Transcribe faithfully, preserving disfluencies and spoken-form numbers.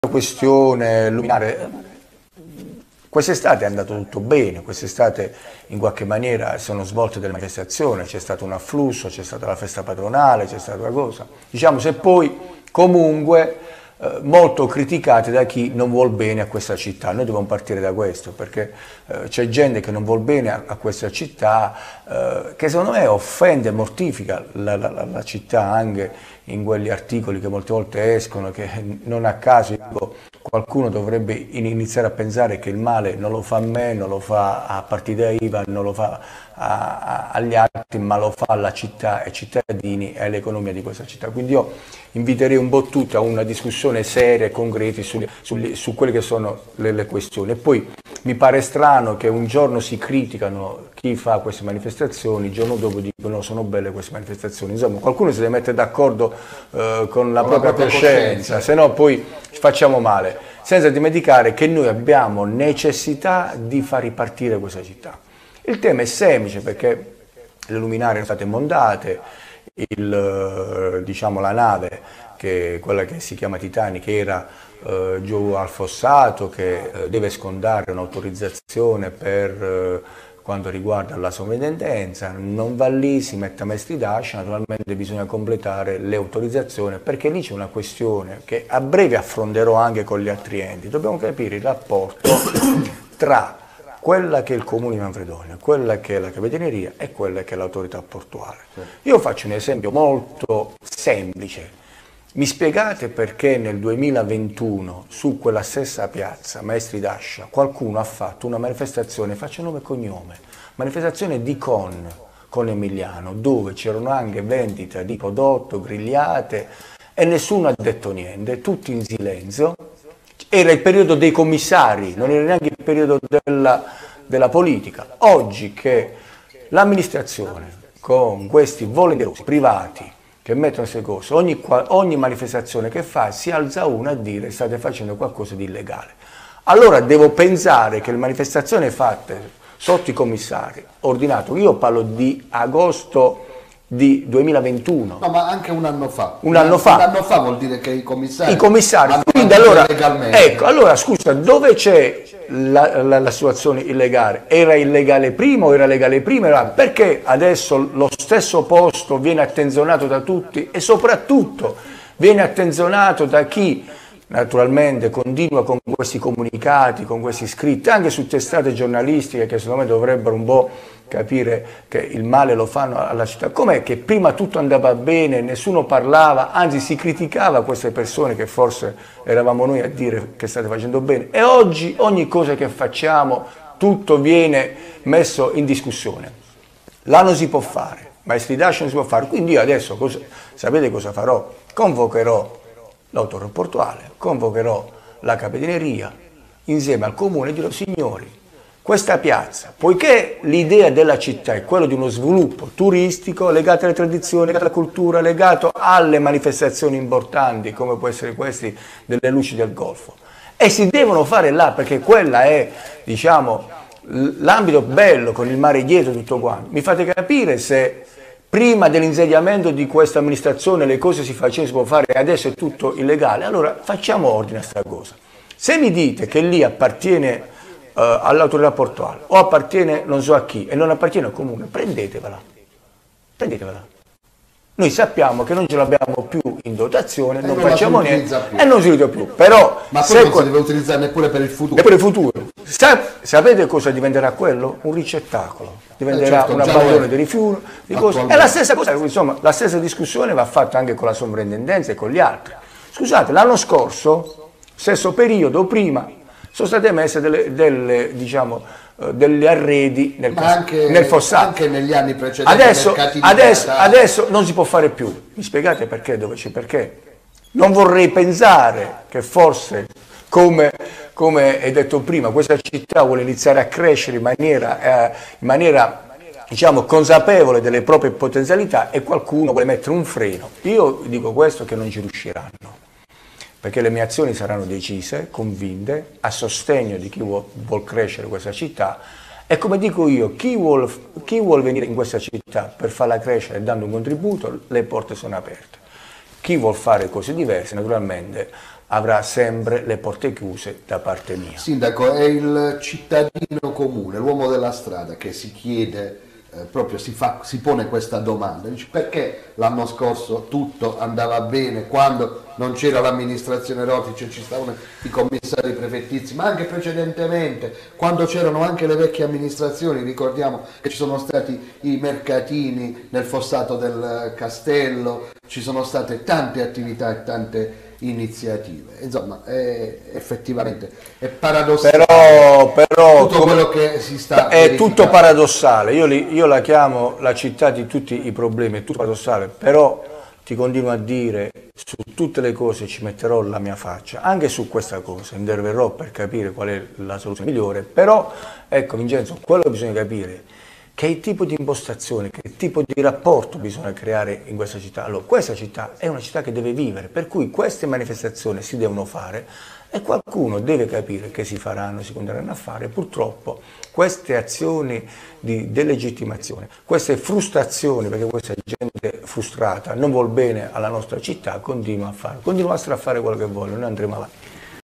questione luminare, quest'estate è andato tutto bene, quest'estate in qualche maniera sono svolte delle manifestazioni, c'è stato un afflusso, c'è stata la festa patronale, c'è stata una cosa, diciamo, se poi comunque eh, molto criticate da chi non vuol bene a questa città. Noi dobbiamo partire da questo, perché eh, c'è gente che non vuol bene a, a questa città, eh, che secondo me offende e mortifica la, la, la città anche in quegli articoli che molte volte escono, che non a caso dico, qualcuno dovrebbe iniziare a pensare che il male non lo fa a me, non lo fa a partita I V A, non lo fa a, a, agli altri, ma lo fa alla città, ai cittadini e all'economia di questa città. Quindi io inviterei un po' tutti a una discussione seria e concreta su, su, su quelle che sono le, le questioni. E poi mi pare strano che un giorno si criticano chi fa queste manifestazioni, il giorno dopo dicono sono belle queste manifestazioni. Insomma, qualcuno si deve mettere d'accordo eh, con la con propria, propria coscienza, se no poi facciamo male, senza dimenticare che noi abbiamo necessità di far ripartire questa città. Il tema è semplice, perché le luminarie sono state montate, il, diciamo, la nave, che quella che si chiama Titanic, che era eh, giù al fossato, che eh, deve scondare un'autorizzazione per eh, quanto riguarda la sovrintendenza, non va lì, si mette a Maestri d'Ascia, naturalmente bisogna completare le autorizzazioni, perché lì c'è una questione che a breve affronterò anche con gli altri enti. Dobbiamo capire il rapporto tra quella che è il comune di Manfredonia, quella che è la capitaneria e quella che è l'autorità portuale. Io faccio un esempio molto semplice. Mi spiegate perché nel duemilaventuno su quella stessa piazza Maestri d'Ascia qualcuno ha fatto una manifestazione, faccio nome e cognome, manifestazione di Con, con Emiliano, dove c'erano anche vendite di prodotto, grigliate, e nessuno ha detto niente, tutti in silenzio. Era il periodo dei commissari, non era neanche il periodo della, della politica. Oggi che l'amministrazione con questi volenterosi privati che mettono queste cose, ogni, ogni manifestazione che fa si alza una a dire state facendo qualcosa di illegale. Allora devo pensare che le manifestazioni fatte sotto i commissari, ordinato, io parlo di agosto di duemilaventuno. No, ma anche un anno fa. Un anno fa. Un anno fa vuol dire che i commissari... I commissari, quindi allora, ecco, allora scusa, dove c'è la, la, la situazione illegale? Era illegale prima o era legale prima? Era, perché adesso lo stesso posto viene attenzionato da tutti e soprattutto viene attenzionato da chi naturalmente continua con questi comunicati, con questi scritti, anche su testate giornalistiche che secondo me dovrebbero un po' capire che il male lo fanno alla città. Com'è che prima tutto andava bene, nessuno parlava, anzi si criticava queste persone che forse eravamo noi a dire che state facendo bene, e oggi ogni cosa che facciamo tutto viene messo in discussione. Là non si può fare, Maestri d'Ascia non si può fare, quindi io adesso cosa, sapete cosa farò? Convocherò l'autore portuale, convocherò la capitaneria insieme al comune e dirò signori, questa piazza, poiché l'idea della città è quello di uno sviluppo turistico legato alle tradizioni, legato alla cultura, legato alle manifestazioni importanti come può essere questi delle luci del Golfo, e si devono fare là perché quella è, diciamo, l'ambito bello con il mare dietro e tutto quanto. Mi fate capire se prima dell'insediamento di questa amministrazione le cose si facevano, si può fare, e adesso è tutto illegale? Allora facciamo ordine a questa cosa. Se mi dite che lì appartiene uh, all'autorità portuale o appartiene non so a chi e non appartiene al comune, prendetevela, prendetevela. Noi sappiamo che non ce l'abbiamo più in dotazione, e non, non facciamo niente più. E non si utilizza più. Però, ma poi non si deve utilizzare neppure per il futuro. E per il futuro. Sa sapete cosa diventerà quello? Un ricettacolo. Diventerà eh certo, un abbandono di rifiuti, di cose. È la stessa cosa, insomma, la stessa discussione va fatta anche con la sovrintendenza e con gli altri. Scusate, l'anno scorso, stesso periodo, prima, sono state messe delle, delle diciamo, degli arredi nel, anche, nel fossato. Anche negli anni precedenti. Adesso, adesso, adesso non si può fare più. Mi spiegate perché? Dove c'è perché? Non vorrei pensare che forse, come, come hai detto prima, questa città vuole iniziare a crescere in maniera, eh, in maniera diciamo, consapevole delle proprie potenzialità e qualcuno vuole mettere un freno. Io dico questo, che non ci riusciranno, perché le mie azioni saranno decise, convinte, a sostegno di chi vuol, vuol crescere questa città, e come dico io, chi vuol, chi vuol venire in questa città per farla crescere dando un contributo, le porte sono aperte. Chi vuol fare cose diverse, naturalmente, avrà sempre le porte chiuse da parte mia. Sindaco, è il cittadino comune, l'uomo della strada che si chiede, eh, proprio si, fa, si pone questa domanda, dice perché l'anno scorso tutto andava bene quando non c'era l'amministrazione Roti, ci stavano i commissari prefettizi, ma anche precedentemente, quando c'erano anche le vecchie amministrazioni, ricordiamo che ci sono stati i mercatini nel fossato del Castello, ci sono state tante attività e tante iniziative, insomma è, effettivamente è paradossale, però, però tutto quello che si sta è verificando. Tutto paradossale, io, li, io la chiamo la città di tutti i problemi, è tutto paradossale, però ti continuo a dire su tutte le cose ci metterò la mia faccia, anche su questa cosa interverrò per capire qual è la soluzione migliore, però ecco Vincenzo, quello che bisogna capire che tipo di impostazione, che tipo di rapporto bisogna creare in questa città. Allora, questa città è una città che deve vivere, per cui queste manifestazioni si devono fare e qualcuno deve capire che si faranno, si continueranno a fare. Purtroppo queste azioni di delegittimazione, queste frustrazioni, perché questa gente frustrata non vuol bene alla nostra città, continua a fare, continua a fare quello che vuole, noi andremo avanti.